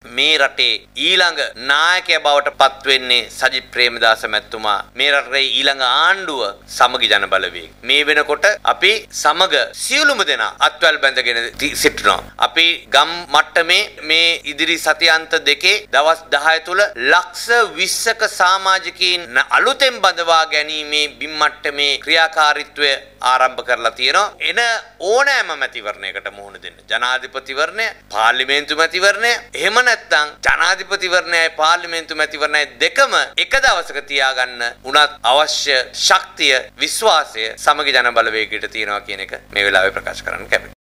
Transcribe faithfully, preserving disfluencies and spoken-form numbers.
මේ රටේ ඊළඟ නායකයා බවට පත් වෙන්නේ සජිත් ප්‍රේමදාස මැතිතුමා. මේ රටේ ඊළඟ ආණ්ඩුව සමගි ජන බලවේග. මේ වෙනකොට අපි සමග සියලුම දෙනා අත්වැල් බැඳගෙන සිටිනවා. අපි ගම් මට්ටමේ මේ ඉදිරි සතියන්ත දෙකේ දවස් දහය තුල ලක්ෂ විස්සක සමාජිකයින් අලුතෙන් බඳවා ගැනීමේ බිම් මට්ටමේ ක්‍රියාකාරීත්වය ආරම්භ කරලා තියෙනවා. එන ඕනෑම මැතිවරණයකට මුහුණ දෙන්න. ජනාධිපතිවරණය, පාර්ලිමේන්තු මැතිවරණය, එහෙම නැත්නම් ජනාධිපතිවරණයයි පාර්ලිමේන්තු මැතිවරණයයි දෙකම එක දවසක තියාගන්න උනත් අවශ්‍ය ශක්තිය, විශ්වාසය සමගි ජන බලවේගයට තියෙනවා කියන එක මේ වෙලාවේ ප්‍රකාශ කරන්න කැමතියි.